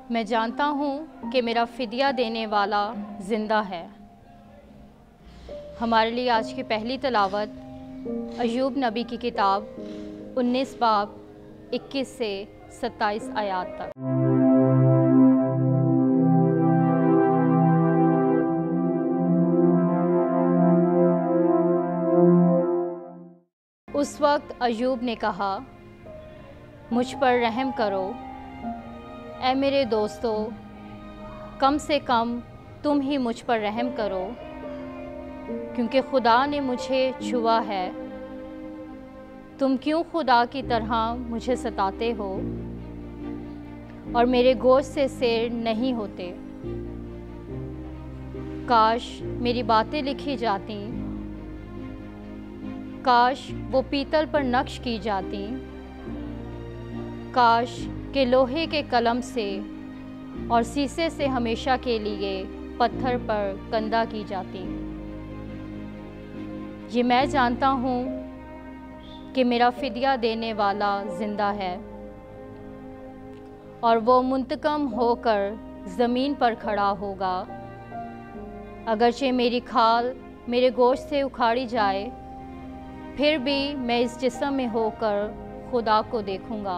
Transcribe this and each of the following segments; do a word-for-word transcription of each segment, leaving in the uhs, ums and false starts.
मैं जानता हूँ कि मेरा फ़िदिया देने वाला ज़िंदा है। हमारे लिए आज की पहली तिलावत अय्यूब नबी की किताब उन्नीस बाब इक्कीस से सत्ताईस आयात तक। उस वक्त अय्यूब ने कहा, मुझ पर रहम करो ऐ मेरे दोस्तों, कम से कम तुम ही मुझ पर रहम करो, क्योंकि खुदा ने मुझे छुआ है। तुम क्यों खुदा की तरह मुझे सताते हो और मेरे गोश्त से सैर नहीं होते। काश मेरी बातें लिखी जाती, काश वो पीतल पर नक्श की जाती, काश के लोहे के कलम से और शीशे से हमेशा के लिए पत्थर पर कंदा की जाती। ये मैं जानता हूँ कि मेरा फ़िदिया देने वाला ज़िंदा है और वो मुंतकम होकर ज़मीन पर खड़ा होगा। अगरचे मेरी खाल मेरे गोश्त से उखाड़ी जाए, फिर भी मैं इस जिस्म में होकर खुदा को देखूँगा।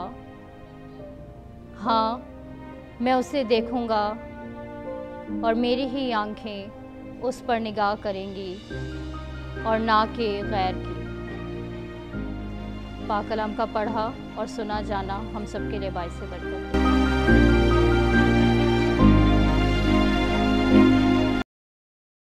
हाँ, मैं उसे देखूँगा और मेरी ही आँखें उस पर निगाह करेंगी और ना कि गैर की। पाक कलाम का पढ़ा और सुना जाना हम सबके लिए बाइस से बरकत है।